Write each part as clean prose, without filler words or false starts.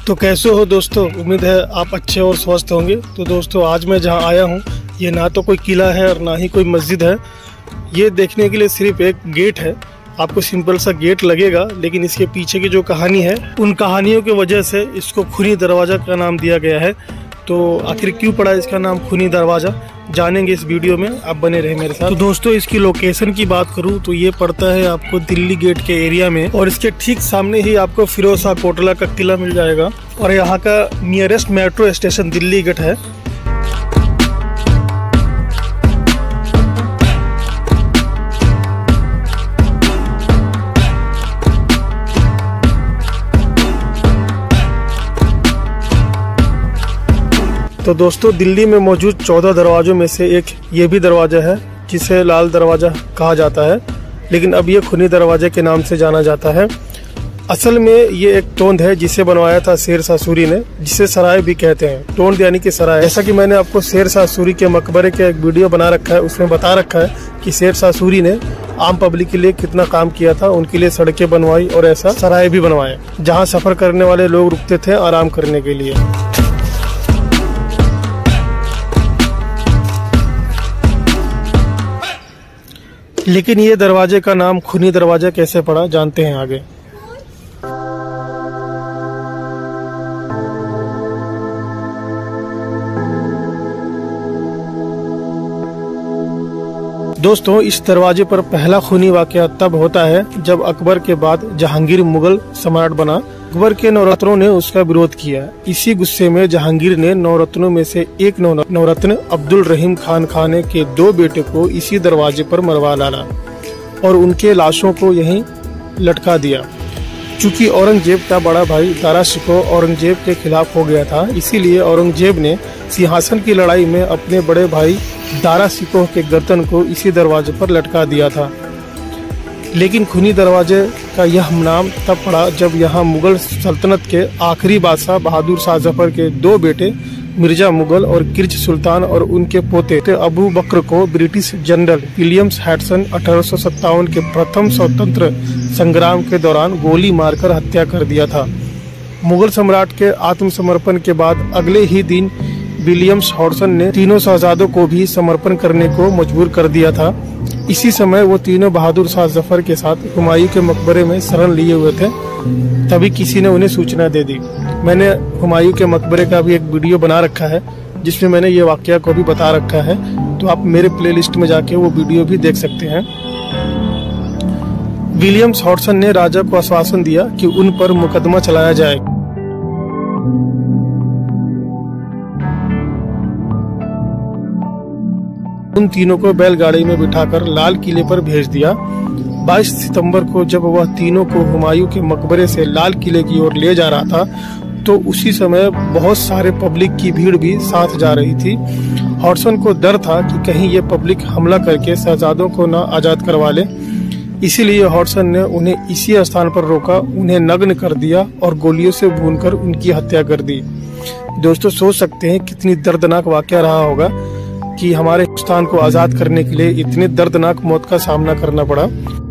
तो कैसे हो दोस्तों, उम्मीद है आप अच्छे और स्वस्थ होंगे। तो दोस्तों आज मैं जहां आया हूं ये ना तो कोई किला है और ना ही कोई मस्जिद है। ये देखने के लिए सिर्फ एक गेट है। आपको सिंपल सा गेट लगेगा, लेकिन इसके पीछे की जो कहानी है उन कहानियों की वजह से इसको खूनी दरवाज़ा का नाम दिया गया है। तो आखिर क्यों पड़ा इसका नाम खूनी दरवाज़ा, जानेंगे इस वीडियो में, आप बने रहे मेरे साथ। तो दोस्तों इसकी लोकेशन की बात करूं तो ये पड़ता है आपको दिल्ली गेट के एरिया में, और इसके ठीक सामने ही आपको फिरोज शाह कोटला का किला मिल जाएगा। और यहाँ का nearest metro station Delhi Gate है। तो दोस्तों दिल्ली में मौजूद 14 दरवाज़ों में से एक ये भी दरवाज़ा है जिसे लाल दरवाज़ा कहा जाता है, लेकिन अब ये खूनी दरवाजे के नाम से जाना जाता है। असल में ये एक तोंद है जिसे बनवाया था शेर शाह सूरी ने, जिसे सराय भी कहते हैं। तोंद यानी कि सराय। जैसा कि मैंने आपको शेर शाह सूरी के मकबरे का एक वीडियो बना रखा है, उसमें बता रखा है कि शेर शाह सूरी ने आम पब्लिक के लिए कितना काम किया था। उनके लिए सड़कें बनवाई और ऐसा सराय भी बनवाए जहाँ सफर करने वाले लोग रुकते थे आराम करने के लिए। लेकिन ये दरवाजे का नाम खूनी दरवाजा कैसे पड़ा, जानते हैं आगे। दोस्तों इस दरवाजे पर पहला खूनी वाकया तब होता है जब अकबर के बाद जहांगीर मुगल सम्राट बना। अकबर के नवरत्नों ने उसका विरोध किया। इसी गुस्से में जहांगीर ने नवरत्नों में से एक नवरत्न अब्दुल रहीम खान खाने के 2 बेटे को इसी दरवाजे पर मरवा डाला और उनके लाशों को यहीं लटका दिया। चूंकि औरंगजेब का बड़ा भाई दारा शिकोह औरंगजेब के खिलाफ हो गया था, इसीलिए औरंगजेब ने सिंहासन की लड़ाई में अपने बड़े भाई दारा शिकोह के गर्दन को इसी दरवाजे पर लटका दिया था। लेकिन खूनी दरवाजे का यह नाम तब पड़ा जब यहाँ मुगल सल्तनत के आखिरी बादशाह बहादुर शाह जफर के 2 बेटे मिर्जा मुगल और किर्च सुल्तान और उनके पोते अबू बकर को ब्रिटिश जनरल विलियम हैडसन 1857 के प्रथम स्वतंत्र संग्राम के दौरान गोली मारकर हत्या कर दिया था। मुगल सम्राट के आत्मसमर्पण के बाद अगले ही दिन विलियम हैडसन ने तीनों शहजादों को भी समर्पण करने को मजबूर कर दिया था। इसी समय वो तीनों बहादुर शाह जफर के साथ हुमायूं के मकबरे में शरण लिए हुए थे। तभी किसी ने उन्हें सूचना दे दी। मैंने हुमायूं के मकबरे का भी एक वीडियो बना रखा है जिसमें मैंने ये वाकया को भी बता रखा है, तो आप मेरे प्लेलिस्ट में जाके वो वीडियो भी देख सकते हैं। विलियम हैडसन ने राजा को आश्वासन दिया कि उन पर मुकदमा चलाया जाएगा। उन तीनों को बैलगाड़ी में बिठाकर लाल किले पर भेज दिया। 22 सितंबर को जब वह तीनों को हुमायूं के मकबरे से लाल किले की ओर ले जा रहा था, तो उसी समय बहुत सारे पब्लिक की भीड़ भी साथ जा रही थी। हैडसन को डर था कि कहीं ये पब्लिक हमला करके शहजादों को न आजाद करवा ले, इसीलिए हैडसन ने उन्हें इसी स्थान पर रोका, उन्हें नग्न कर दिया और गोलियों से भूनकर उनकी हत्या कर दी। दोस्तों सोच सकते हैं कितनी दर्दनाक वाकया रहा होगा कि हमारे हिंदुस्तान को आजाद करने के लिए इतने दर्दनाक मौत का सामना करना पड़ा।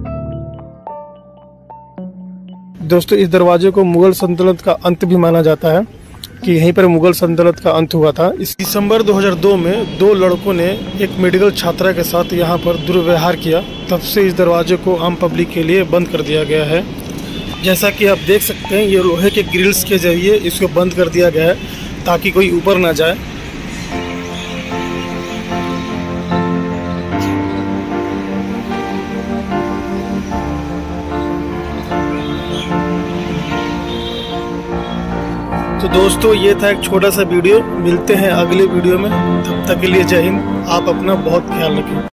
दोस्तों इस दरवाजे को मुगल सल्तनत का अंत भी माना जाता है कि यहीं पर मुगल सल्तनत का अंत हुआ था। इस दिसंबर 2002 में 2 लड़कों ने एक मेडिकल छात्रा के साथ यहाँ पर दुर्व्यवहार किया। तब से इस दरवाजे को आम पब्लिक के लिए बंद कर दिया गया है। जैसा कि आप देख सकते हैं ये लोहे के ग्रिल्स के जरिए इसको बंद कर दिया गया है ताकि कोई ऊपर ना जाए। तो दोस्तों ये था एक छोटा सा वीडियो। मिलते हैं अगले वीडियो में, तब तक के लिए जय हिंद। आप अपना बहुत ख्याल रखें।